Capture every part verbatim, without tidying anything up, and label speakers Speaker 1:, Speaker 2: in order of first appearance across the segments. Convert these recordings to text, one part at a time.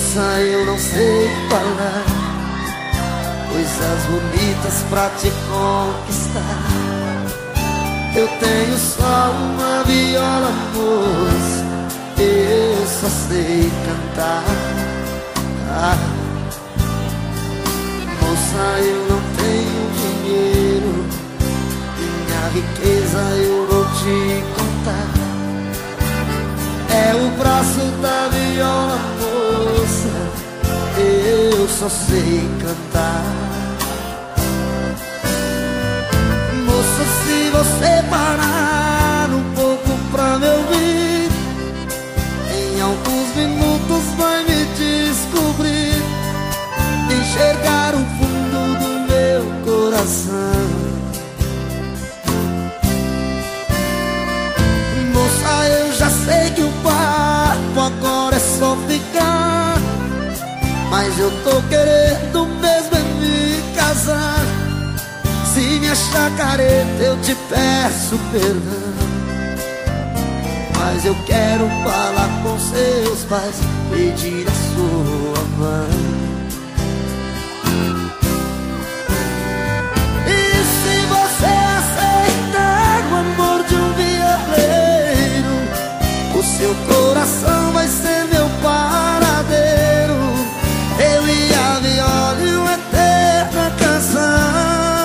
Speaker 1: Moça, eu não sei falar coisas bonitas pra te conquistar. Eu tenho só uma viola, moça, eu só sei cantar. Ah, moça, eu não tenho dinheiro, minha riqueza eu vou te contar. É o braço da viola, moça, eu só sei cantar. Moça, se você parar um pouco pra me ouvir, em alguns minutos vai me descobrir, enxergar o fundo do meu coração. Moça, eu já sei que o papo agora é só ficar, mas eu tô querendo mesmo é me casar. Se me achar careta eu te peço perdão, mas eu quero falar com seus pais, pedir a sua mão. E se você aceitar o amor de um violeiro, o seu coração vai ser meu paradeiro. Eu e a viola e uma eterna canção.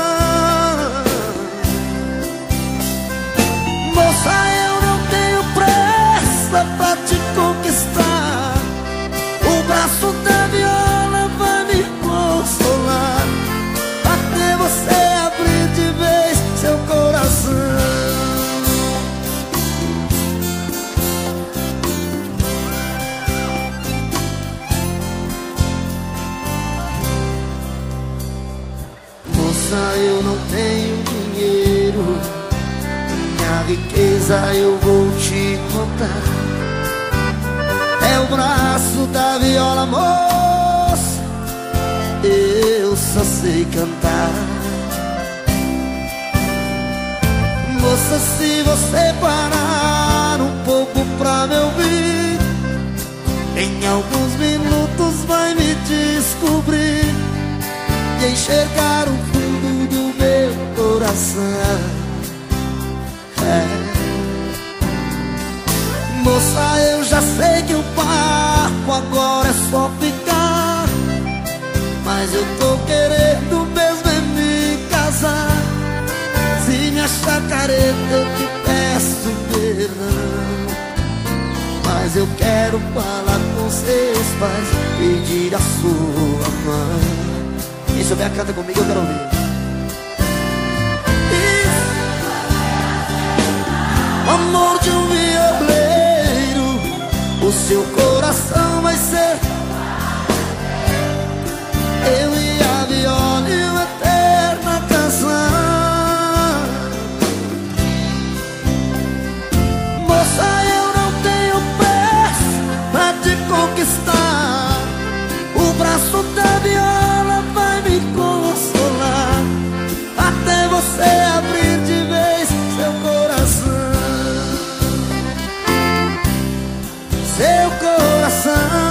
Speaker 1: Moça, eu não tenho pressa pra te conquistar, o braço da viola vai me consolar, até você abrir de vez seu coração. Eu não tenho dinheiro, minha riqueza eu vou te contar. É o braço da viola, moça, eu só sei cantar. Moça, se você parar um pouco pra me ouvir, em alguns minutos vai me descobrir, e enxergar o fundo do meu coração. É. Moça, eu já sei que o papo agora é só ficar, mas eu tô querendo mesmo é me casar. Se me achar careta eu te peço perdão, mas eu quero falar com seus pais, pedir a sua mão. E se houver, canta comigo, eu quero ouvir. O amor de um violeiro, o seu coração vai ser eu e a viola e uma eterna canção. Moça, eu não tenho pressa pra te conquistar, o braço da viola vai me consolar, até você abrir de vez seu coração. Seu coração.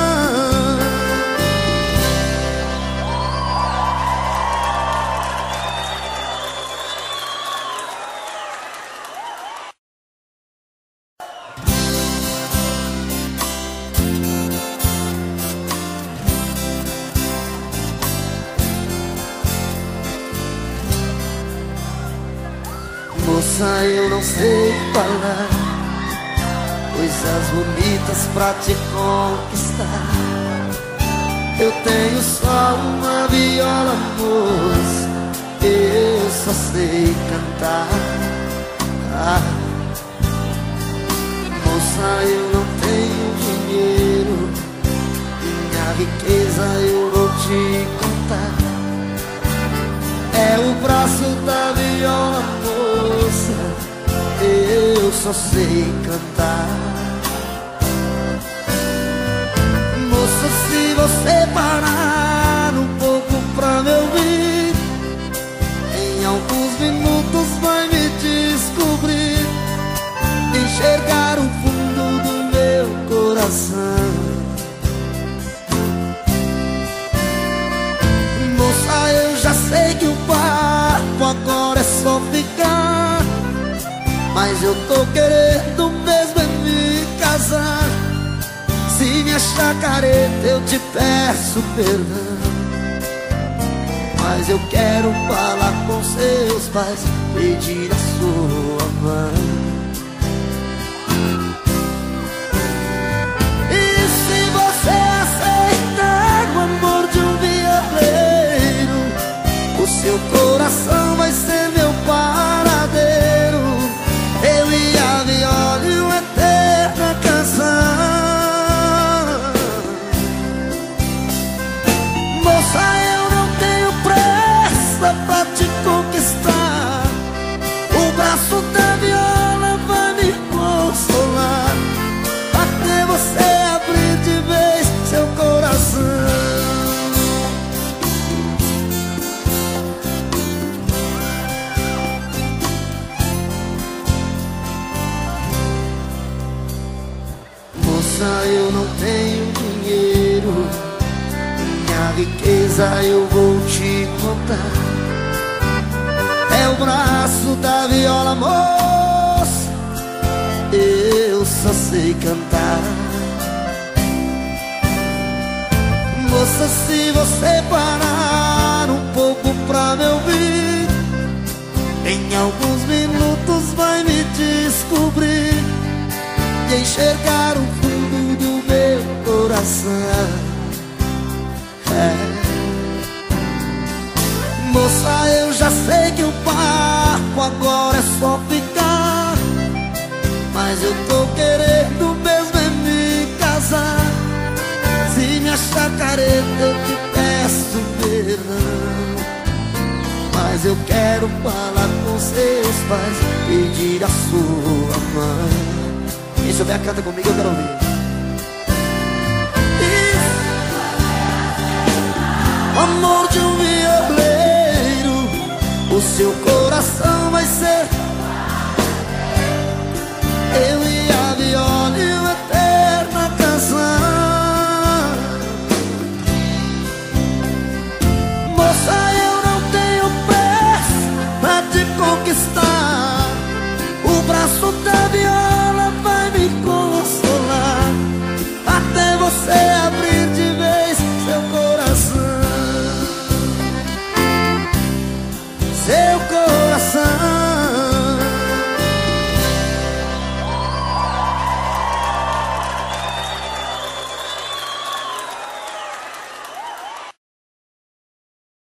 Speaker 1: Moça, eu não sei falar coisas bonitas pra te conquistar. Eu tenho só uma viola, moça, eu só sei cantar. Ah, moça, eu não tenho dinheiro, minha riqueza eu vou te contar. É o braço da viola, moça, eu só sei cantar. Moça, se você parar um pouco pra me ouvir, em alguns minutos vai me descobrir, enxergar o fundo do meu coração. agora é só ficar. Mas eu tô querendo mesmo é me casar. Se me achar careta eu te peço perdão, mas eu quero falar com seus pais, pedir a sua mão. E se você aceitar o amor de um violeiro, o seu coração vai ser meu paradeiro. Eu e a viola e uma eterna canção. Moça, eu não tenho pressa pra te conquistar. O braço da viola vai me consolar, até você abrir de vez seu coração. Moça, eu não tenho dinheiro, minha riqueza eu vou te contar. É o braço da viola, moça, eu só sei cantar. Moça, se você parar um pouco pra me ouvir, em alguns minutos vai me descobrir e enxergar o fundo do meu coração. É. Moça, eu já sei que o barco agora é só ficar, mas eu tô querendo mesmo é me casar. Se me achar careta eu te peço perdão, mas eu quero falar com seus pais, pedir a sua mão. Quem souber canta comigo, eu quero ouvir. O amor de um violeiro, o seu coração vai ser eu e a viola e uma eterna canção. Moça, eu não tenho pressa pra te conquistar.